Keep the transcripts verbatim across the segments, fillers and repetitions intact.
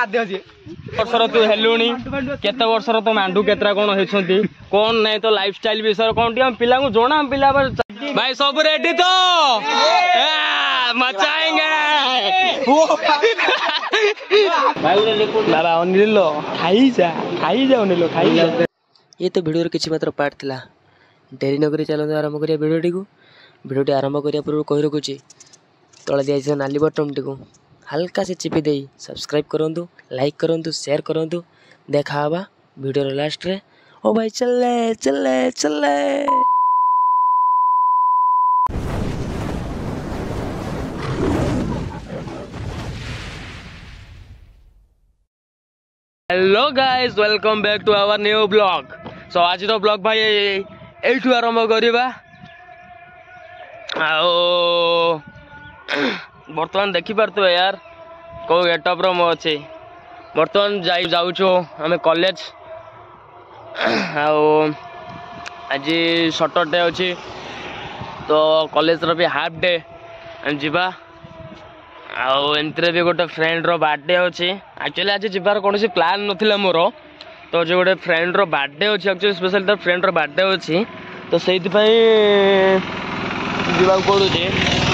आद्य जे वर्षर तू हेलुनी केते वर्षर तो मांडू केतरा कोन हेछंती कोन नै तो लाइफस्टाइल विषय कोन टी हम पिला को जोना पिला भाई सब रेडी तो मचाएंगे बाबा अनिल खाई जा खाई जा अनिल खाई जा। ये तो वीडियो किसी मात्र पार्ट थिला डेरी नगरी चलते आरंभ करिया वीडियो को वीडियो आरंभ करिया पूर्व कहि रखुची तले दिया नाली बटन टी को हल्का से चिपी दे सब्सक्राइब करंतु लाइक करंतु शेयर करंतु देखा हवा वीडियो लास्ट रे। ओ भाई चले चले चले hello guys welcome back to our new blog. So आज तो ब्लॉग भाई एठू आरंभ करिबा आओ बर्तमान देखि पारतो यार को गेटअप रो मो अछि बर्तमान जाई जाउछो हमें कॉलेज आओ आज सैटरडे अछि तो कॉलेज रो भी हाफ डे जिबा आउ एंतरे भी गोटे फ्रेंड रो बर्थडे अछि एक्चुअली आज जिबार कोनोसी प्लान नथिला मोर तो जो गोटे फ्रेंड रो बर्थडे अछि एक्चुअली स्पेशल तो फ्रेंड रो बर्थडे अछि तो सेति पई जिबा कोडु जे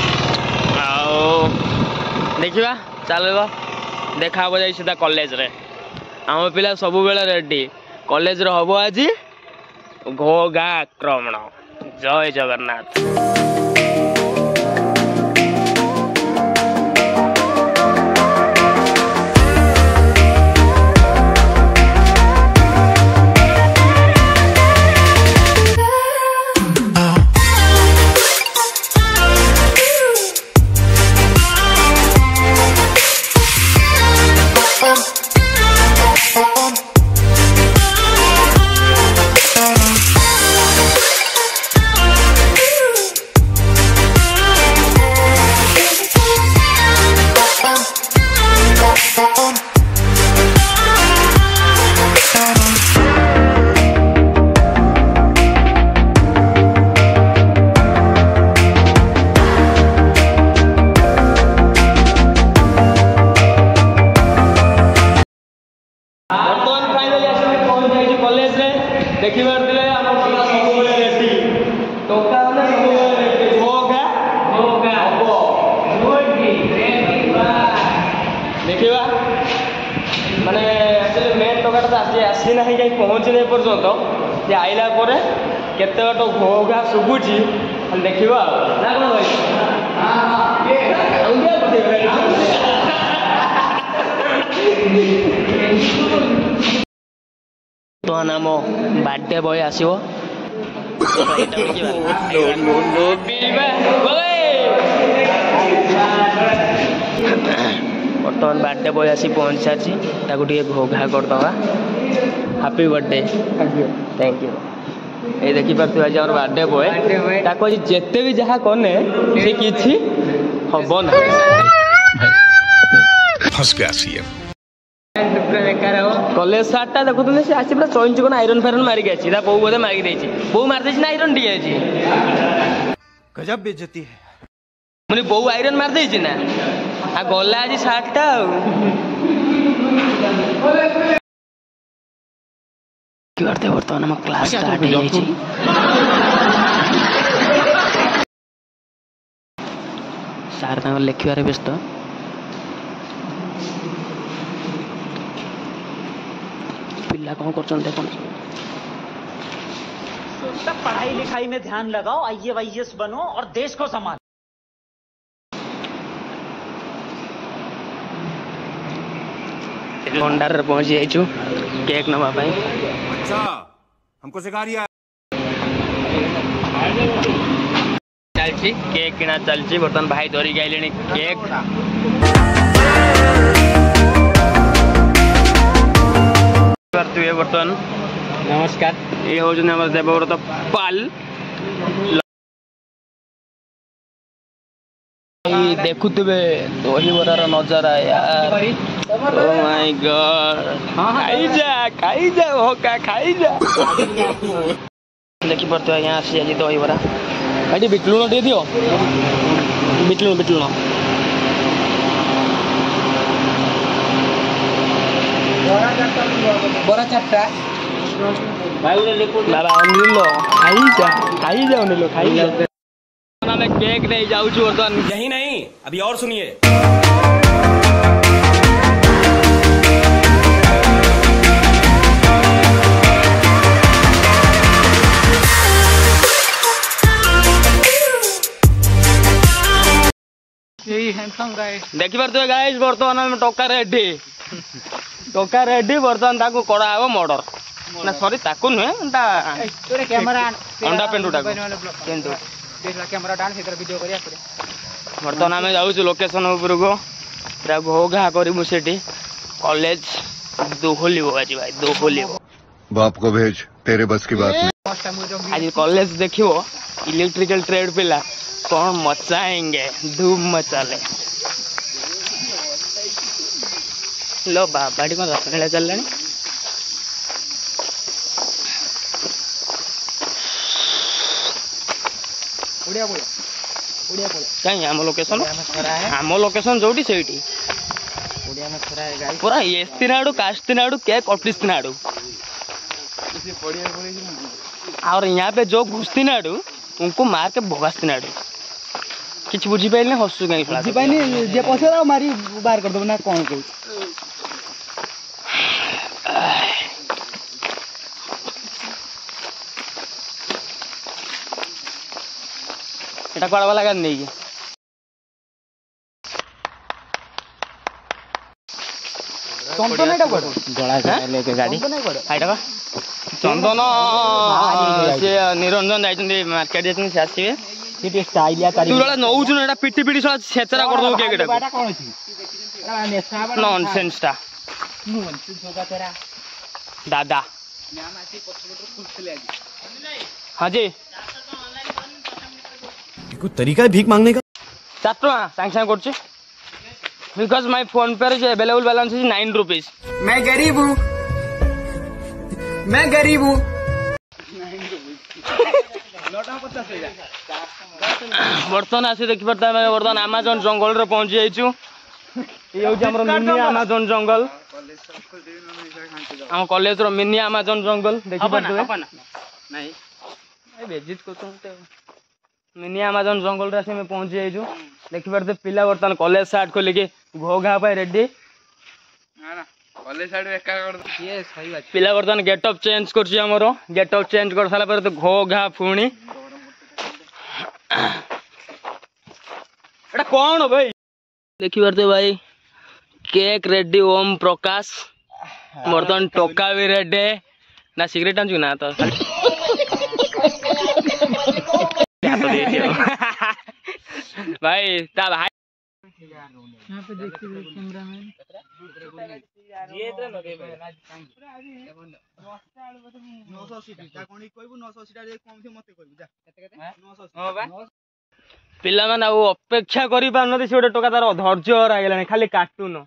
आउ देखिबा चलबा देखा हो जाई सीधा कॉलेज रे हम पिला सब बेला रेडी कॉलेज रे हबो आज घोघा आक्रमण। जय जगन्नाथ। देखि बारदिले हम पिला सब बेले रेडी टोका ने सब बेले रेडी होगा होगा हबो रोटी रेडी बा देखिबा माने एक्चुअली मेन टोका तो आसी आसी नाही जाई पहुंची नै पर्यंत जे आइला परे केते बाटो होगा सुबुची खाली देखिबा ना कोन भाई हां हां ये अंगे बते तो नाम बर्थडे बॉय आसो बर्तमान बर्थडे बॉय आसी पहुंच सारी घोघा करदवा हैप्पी बर्थडे थैंक यू। ये देखी पार्थ आज आम बर्थडे बॉय ताको जिते भी जहाँ कने से किछि हबो ना फंस गया सी कॉलेज सार्टा देखुते से आसी पूरा चौंच को आयरन फायरन मारिक आसी बो बोधे मारिक देछि बो मार देछि ना आयरन टी आछि गजब बेइज्जती है माने बो आयरन मार देछि ना आ गला आज सार्टा की करते बर्तमान हम क्लास स्टार्ट हो जाई छी सार ता लिखिबारे व्यस्त पिला कौन करछन देखन सब पढ़ाई लिखाई में ध्यान लगाओ आई ए वाई एस बनो और देश को संभालो। भंडार पहुंच जाइछु केक नवा पाई अच्छा हमको सिखा रिया चलची केक किना चलची बर्तन भाई धरी गइलेनी केक करते हुए बर्तन नमस्कार ये हो जने हमर देवव्रत पाल देखुवे दही बरार नजारा यार ओ माय गॉड खाई जा खाई जा होका खाई जा देखि परतो यहाँ आसी आज दही बरा भाई बिटलुण दे दियो बिटलुण बिटलुण ବରା ଚାରିଟା ବାବା ଅନିଲ ଖାଇଯା ଖାଇଯାଉ ଅନିଲ ଖାଇଯାଉ ଆମେ କେକ୍ ନେଇ ଯାଉଛୁ ବର୍ତ୍ତମାନ। यही नहीं, अभी और सुनिए। ଦେଖିପାରୁଥିବେ ଗାଇସ୍ ବର୍ତ୍ତମାନ ଆମେ ଟକା ରେଡି ଟକା ରେଡି ବର୍ତ୍ତମାନ ତାକୁ କରାହବ ମର୍ଡର ନା ସରି ତାକୁ ନୁହେଁ ଅଣ୍ଡା ପେଣ୍ଡୁଟାକୁ କିନ୍ତୁ ବର୍ତ୍ତମାନ ଆମେ ଯାଉଛୁ ଲୋକେସନ ଉପରକୁ ପୁରା ଘୋ ଘା କରିବୁ ସେଠି କଲେଜ ଦୋହଲିବ ଆଜି ଭାଇ ଦୋହଲିବ। बाप को भेज, तेरे बस की बात नहीं। ଆଜି କଲେଜ ଦେଖିବ ଇଲେକ୍ଟ୍ରିକାଲ ଟ୍ରେଡ୍ ପିଲା कौन मचाएंगे धूम मचाले लो बाबाटी कौन रस खेला चल रहा कहीं आम लोकेशन आम लोकेशन जो से पूरा एस तीन आड़ू कास्ट तीन आड़ू के ऑफिस तीन आड़ू और यहाँ पे जो घुस तीन आड़ू उनको मार के भोगास तीन आड़ू किसी बुझी पाइल हसु कहीं बुझी पाइनी जे पछरा मारी बाहर कर दब ना कौन को एटा कोड़ा वाला गाड़ी नहीं चंदन एटा कोड़ गळा लेके गाड़ी आइटा बा चंदन से निरंजन जाइछन मार्केट जाइछन से आसीबे सीटी स्टाइलिया करी तू वाला नौजु एटा पिटी पिटी सला छेचरा कर दो केक एटा बाटा कोन छी एटा नेसा नॉनसेंस ता नॉनसेंस होगा तेरा दादा नाम आसी पछबटर खुलले आजी हां जी कोई तरीका है भीख मांगने का? चाटो सांग सांग करछि because my PhonePe is available balance is nine rupees. मैं गरीब हूं मैं गरीब हूं बर्तन आसी देखि परता मैं बर्तन अमेज़न जंगल रे पहुंची जाइछु ये होची हमर मिनी अमेज़न जंगल हम कॉलेज रो मिनी अमेज़न जंगल देखि परतु नहीं ए विजिट करतो मिनी अमेज़न जंगल रे में पहुंची जाइछु देखि परते पिला बर्तन कॉलेज सार्ट को लेके घो घा पाए रेडी ना ना कॉलेज सार्ट एका कर ये सही बात पिला बर्तन गेटअप चेंज करछि हमरो गेटअप चेंज कर साला पर तो घो घा फुणी एटा कोन हो भाई देखि परते भाई केक रेडी ओम प्रकाश बर्तन टोका भी रेडी ना सिगरेट आंचु ना तो भाई ता भाई यहां पे देखिए कैमरामैन ये इधर लगे भाई नौ सौ अस्सी ता कोनी कहबो नौ सौ अस्सी ता कम से मते कहबो जा केते केते नौ सौ अस्सी हां बा पिला माने आ अपेक्षा करि पार नथि से टोका तार धैर्य हरा गेलानी खाली कार्टून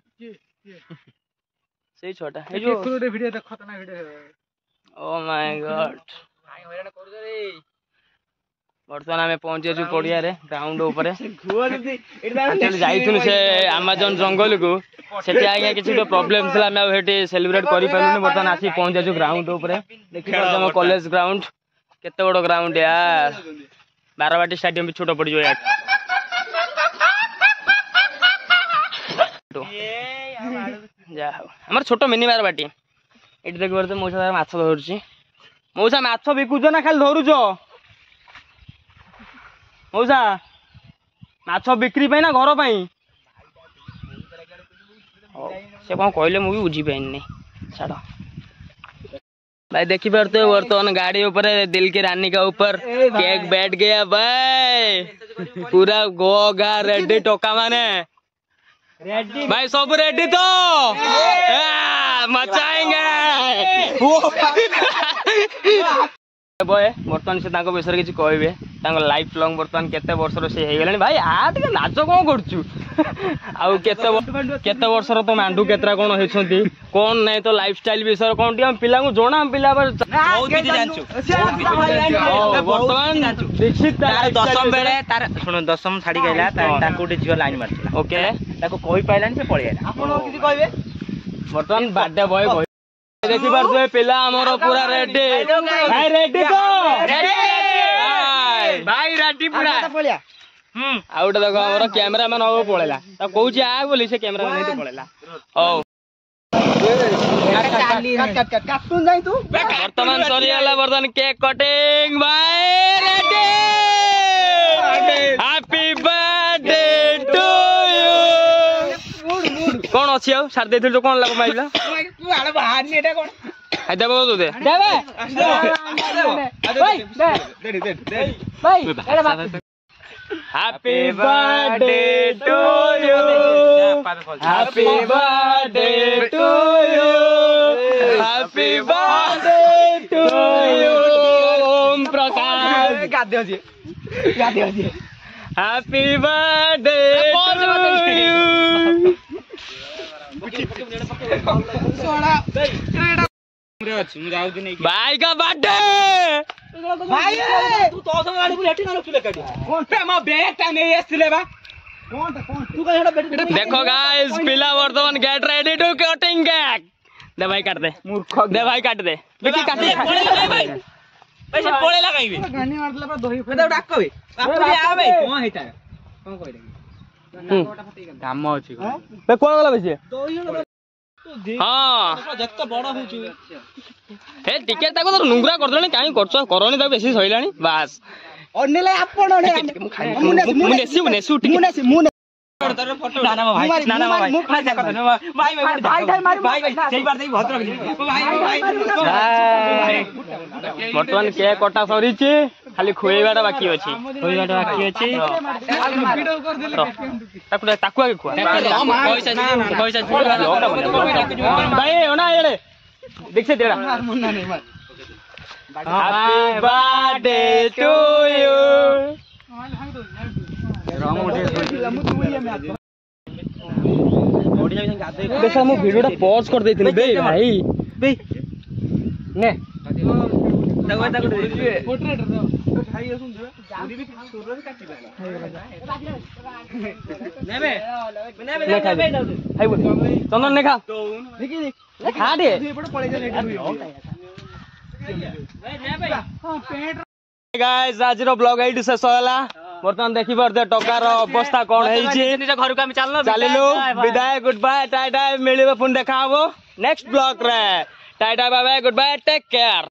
सेई छोटा ए जो वीडियो देख खतना वीडियो ओ माय गॉड भाई हैरान कर दे रे बर्तमान आम पहुंची जाऊ पड़िया रे ग्राउंड ऊपर जाइथुनु से अमेज़न जंगल को सेठी आज्ञा किसी तो प्रॉब्लम थला मैं हेटी सेलिब्रेट करि पारुनी बर्तमान आसी पहुंच जाऊ ग्राउंड ऊपर देखि हम कॉलेज ग्राउंड केते बड़ ग्राउंड यार बारवाटी स्टेडियम भी छोटो पड़ जो यार जा हमर छोटो मिनी बारवाटी एटी देख परते मौसा माछ धरुची मौसा माछ बिकुछ ना खाली धरुछ मौसा माछ बिक्री पे ना घर पाई से कौन कहले मु भी बुझी पाइनी छाड़ भाई देखी पारते हो बर्तमान गाड़ी ऊपर दिल की रानी का ऊपर केक बैठ गया भाई पूरा गो गा रेडी टोका माने रेडी भाई सब रेडी तो मचाएंगे बय बर्तमान से तांको विषय किसी कहबे तांको लाइफ लॉन्ग बर्तमान केते वर्षर से हे गेलानी भाई आ टिके नाच कोन करछु आउ केते केते वर्षर तो मांडू केतरा कोन हेछंती कोन नै तो लाइफस्टाइल विषय कोन टी हम पिला को जोना हम पिला पर बहुत किछि जानछु बर्तमान दीक्षित तार दशम बेले तार सुन दशम छाडी गइला ताकू टी जियो लाइन मारथिला ओके ताको कहि पाइलानी से पळि आइला आपण किछि कहबे ବର୍ତ୍ତମାନ ବାର୍ଥଡେ ବୟ ଦେଖି ପାରୁଥିବେ ପିଲା ଆମର ପୁରା ରେଡି ଭାଇ ରେଡି ତ ଭାଇ ରେଡି ପୁରା ଆଉ ଗୋଟେ ଦେଖ ଆମର କ୍ୟାମେରାମ୍ୟାନ ହବ ପଳେଇଲା ତା କହୁଛି ଆ ବୋଲି ସେ କ୍ୟାମେରାମ୍ୟାନ ଏଠି ପଳେଇଲା ହଉ ବର୍ତ୍ତମାନ ସରିଗଲା ବର୍ତ୍ତମାନ କେକ୍ କଟିଂ ଭାଇ ready happy birthday to you କଣ ଅଛି ଆଉ ସାରି ଦେଇଥିଲୁ କଣ ଲାଗ ମାଇଲା ଦେବ ତୁ ଦେ Happy birthday to you. Happy birthday to you. Happy birthday to you. Om Prakash. Happy birthday to you. भाई का बर्थडे भाई तू तो संग गाड़ी पुरी हटी ना रखले काटी कोन पे म बैग टाइम ए आस्थिले बा कोन कोन तू का हेडा बेटी देखो गाइस पिला वर्तमान get ready to cutting cake दे भाई काट दे मूर्ख दे भाई काट दे बेटी काट दे पैसे पळे लगाइबे गानी मारला पर दोही फेदा डाक बे बापुरी आ बे कोन हेता कोन कहले काम अछि बे कोन गला बेसी दोही हाँ जत्तो बड़ होची हे टिके ताको तो नुंगरा कर देले काई करछ करनी त बेसी सइलानी बस अनेले आपण ने मु नेसी नेसु टिके मु नेसी मु फोटो नाना भाई नाना भाई मु फाइ जा करने भाई भाई भाई भाई भाई सेही बार देई भद्र भाई भाई वर्तमान के कटा सरीची खाली खुएबाटा बाकी अछि खुएबाटा बाकी अछि वीडियो कर देले ताकू ताकू आगे खुआ पैसा पैसा भाई ओना एड़े देख से देड़ा मुन्ना नहीं मार हैप्पी बर्थडे टू यू देखा मु वीडियोटा पॉज कर देथिनी बे भाई बे ने तगवा तक पोर्ट्रेट भाई सुन दे पूरी भी सुरो से काटी ने बे ने बे ने बे हाय बोल चंदन ने खा देखि देख खा दे एपड़ पळे जा लेट हुई ने भाई हां पेट गाइस आज रो ब्लॉग एडी से सोला वर्तमान देखि परते टकार अवस्था कोन हेइ छी निज घर को हम चलनो चलिलु विदाय गुड बाय टाटा मिलिबो पुन देखा हबो नेक्स्ट ब्लॉग रे tata bye bye good bye take care.